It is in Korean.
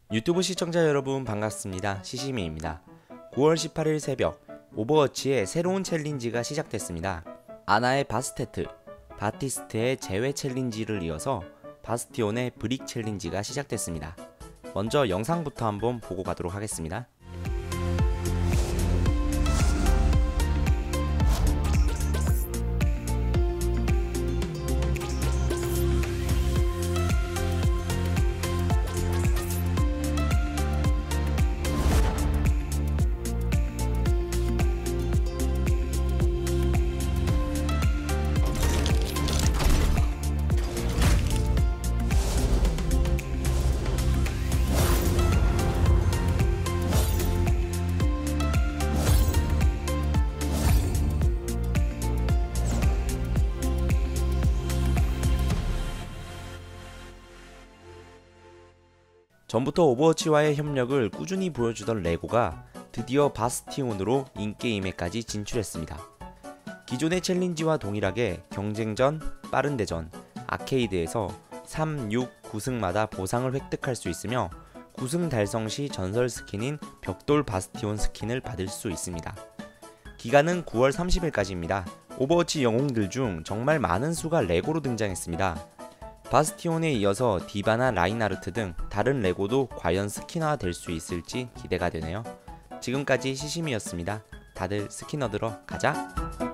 유튜브 시청자 여러분 반갑습니다. 시시미입니다. 9월 18일 새벽 오버워치의 새로운 챌린지가 시작됐습니다. 아나의 바스테트, 바티스트의 제외 챌린지를 이어서 바스티온의 브릭 챌린지가 시작됐습니다. 먼저 영상부터 한번 보고 가도록 하겠습니다. 전부터 오버워치와의 협력을 꾸준히 보여주던 레고가 드디어 바스티온으로 인게임에까지 진출했습니다. 기존의 챌린지와 동일하게 경쟁전, 빠른 대전, 아케이드에서 3, 6, 9승마다 보상을 획득할 수 있으며 9승 달성 시 전설 스킨인 벽돌 바스티온 스킨을 받을 수 있습니다. 기간은 9월 30일까지입니다. 오버워치 영웅들 중 정말 많은 수가 레고로 등장했습니다. 바스티온에 이어서 디바나 라인하르트 등 다른 레고도 과연 스킨화 될 수 있을지 기대가 되네요. 지금까지 시시미였습니다. 다들 스킨 얻으러 가자!